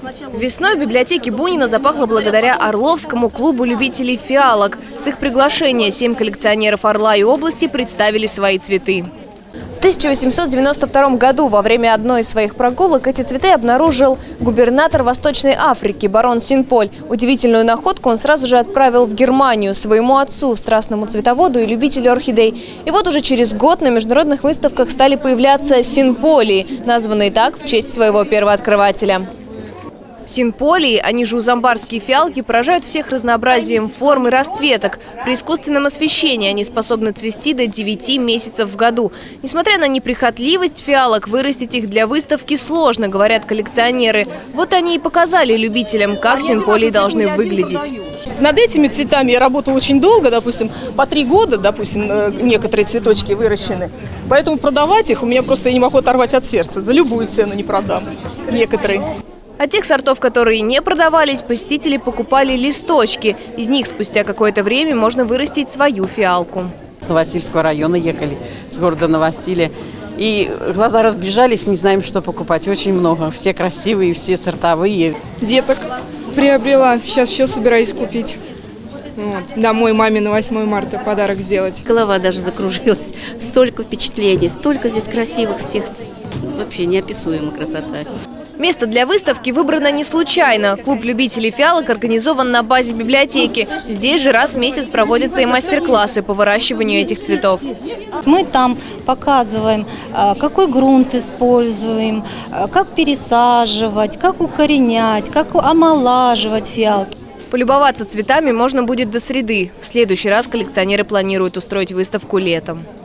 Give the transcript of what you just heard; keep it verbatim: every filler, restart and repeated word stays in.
Весной в библиотеке Бунина запахло благодаря Орловскому клубу любителей фиалок. С их приглашения семь коллекционеров Орла и области представили свои цветы. В тысяча восемьсот девяносто втором году во время одной из своих прогулок эти цветы обнаружил губернатор Восточной Африки барон Син-Поль. Удивительную находку он сразу же отправил в Германию своему отцу, страстному цветоводу и любителю орхидей. И вот уже через год на международных выставках стали появляться синполии, названные так в честь своего первооткрывателя. Синполии, они же узамбарские фиалки, поражают всех разнообразием форм и расцветок. При искусственном освещении они способны цвести до девяти месяцев в году. Несмотря на неприхотливость фиалок, вырастить их для выставки сложно, говорят коллекционеры. Вот они и показали любителям, как синполии должны выглядеть. Над этими цветами я работала очень долго, допустим, по три года, допустим, некоторые цветочки выращены. Поэтому продавать их у меня просто я не могу оторвать от сердца. За любую цену не продам. Некоторые. От тех сортов, которые не продавались, посетители покупали листочки. Из них спустя какое-то время можно вырастить свою фиалку. С Новосильского района ехали, с города Новосилия. И глаза разбежались, не знаем, что покупать. Очень много. Все красивые, все сортовые. Деток приобрела. Сейчас еще собираюсь купить. Вот. Домой маме на восьмое марта подарок сделать. Голова даже закружилась. Столько впечатлений, столько здесь красивых всех. Вообще неописуемая красота. Место для выставки выбрано не случайно. Клуб любителей фиалок организован на базе библиотеки. Здесь же раз в месяц проводятся и мастер-классы по выращиванию этих цветов. Мы там показываем, какой грунт используем, как пересаживать, как укоренять, как омолаживать фиалки. Полюбоваться цветами можно будет до среды. В следующий раз коллекционеры планируют устроить выставку летом.